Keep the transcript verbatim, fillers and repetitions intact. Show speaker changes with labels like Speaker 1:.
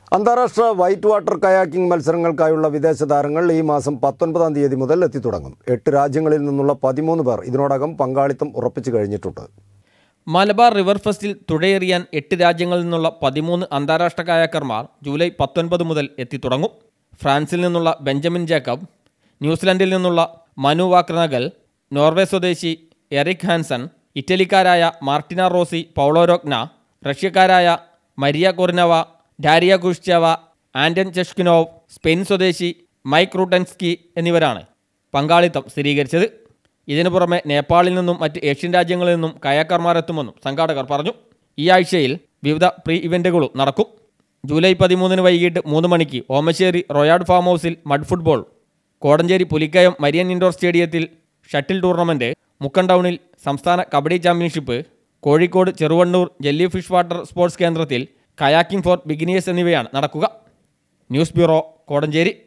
Speaker 1: അന്താരാഷ്ട്ര white water kayaking മത്സരങ്ങൾക്കായുള്ള വിദേശ താരങ്ങൾ ഈ മാസം പത്തൊൻപതാം തീയതി മുതൽ എത്തിത്തുടങ്ങും. എട്ട് രാജ്യങ്ങളിൽ നിന്നുള്ള പതിമൂന്ന് പേർ ഇതിനോടകം പങ്കാളിത്തം ഉറപ്പിച്ചു കഴിഞ്ഞിട്ടുണ്ട്.
Speaker 2: മലബാർ റിവർ ഫെസ്റ്റിൽ തുഴയെറിയാൻ എട്ട് രാജ്യങ്ങളിൽ നിന്നുള്ള പതിമൂന്ന് അന്താരാഷ്ട്ര കയാക്കർമാർ ജൂലൈ പത്തൊൻപത് മുതൽ എത്തിത്തുടങ്ങും. ഫ്രാൻസിൽ നിന്നുള്ള ബെഞ്ചമിൻ ജേക്കബ്, ന്യൂസിലൻഡിൽ നിന്നുള്ള മനു വാക്രനഗൽ, നോർവേ സ്വദേശി എറിക് ഹാൻസൺ, ഇറ്റലിക്കാരായ മാർട്ടിന റോസി പൗളോ രോഗ്ന, റഷ്യക്കാരായ മരിയ കൊറിനവ, ഡാരിയ കുഷ്ചേവ, ആൻഡൻ ചെഷ്കിനോവ്, സ്പെയിൻ സ്വദേശി മൈക്ക് റൂട്ടൻസ്കി എന്നിവരാണ് പങ്കാളിത്തം സ്ഥിരീകരിച്ചത്. ഇതിനു പുറമെ നേപ്പാളിൽ നിന്നും മറ്റ് ഏഷ്യൻ രാജ്യങ്ങളിൽ നിന്നും കയാക്കർമാരെത്തുമെന്നും സംഘാടകർ പറഞ്ഞു. ഈ ആഴ്ചയിൽ വിവിധ പ്രീ ഇവൻറ്റുകളും നടക്കും. ജൂലൈ പതിമൂന്നിന് വൈകിട്ട് മൂന്ന് മണിക്ക് ഓമശ്ശേരി റോയാഡ് ഫാം ഹൗസിൽ mud football, Kodanchery Pulikkayam Marian indoor സ്റ്റേഡിയത്തിൽ ഷട്ടിൽ ടൂർണമെൻറ്റ്, മുക്കം ടൗണിൽ സംസ്ഥാന kabaddi championship, Kozhikode Cheruvannur jelly fish water sports കേന്ദ്രത്തിൽ കയാക്കിംഗ് ഫോർ ബിഗിനേഴ്സ് എന്നിവയാണ് നടക്കുക. News bureau, Kodanchery.